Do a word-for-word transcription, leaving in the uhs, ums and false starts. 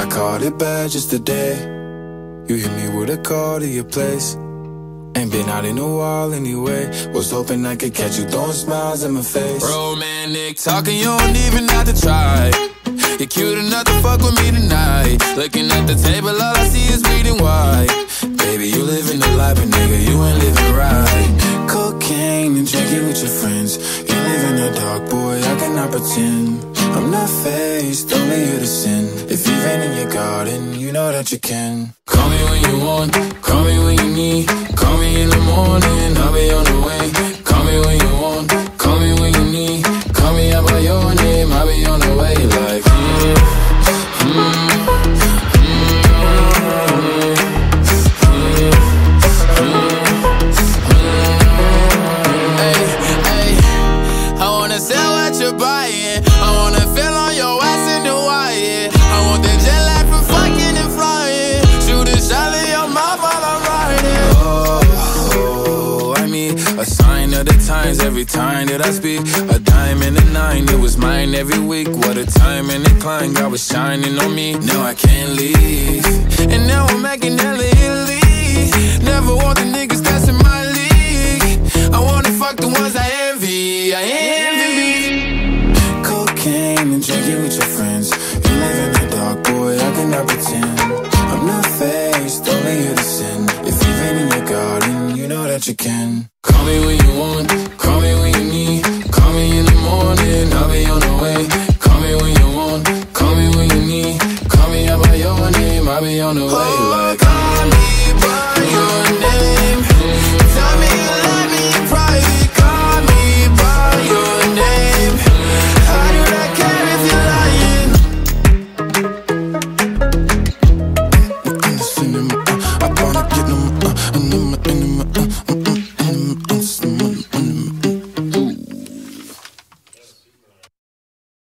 I caught it bad just today. You hit me with a call to your place. Ain't been out in a while anyway. Was hoping I could catch you throwing smiles in my face. Romantic talking, you don't even have to try. You're cute enough to fuck with me tonight. Looking at the table, all I see is bleeding white. Baby, you living the life, but nigga, you ain't living right. Cocaine and drinking with your friends. You live in the dark, boy, I cannot pretend. I'm not faced, only here to sin. If you've been in your garden, you know that you can. Call me when you want, call me when you need. Call me in the morning, I'll be on the way. Call me when you want, call me when you need. Call me out by your name, I'll be on the way. Like, mm, mm, sell what you're buying. I wanna feel on your ass in the wire. I want the jet lag from fucking and flying. Shoot a shot in your mouth while I'm riding. Oh, I mean, a sign of the times every time that I speak. A dime and a nine, it was mine every week. What a time and a climb, God was shining on me. Now I can't leave, and now I'm making hella Italy. Never want the niggas that's in my league. I wanna fuck the ones I envy. I envy. And drinking with your friends. You live in the dark, boy, I cannot pretend. I'm not faced, only here to sin. If you've been in your garden, you know that you can.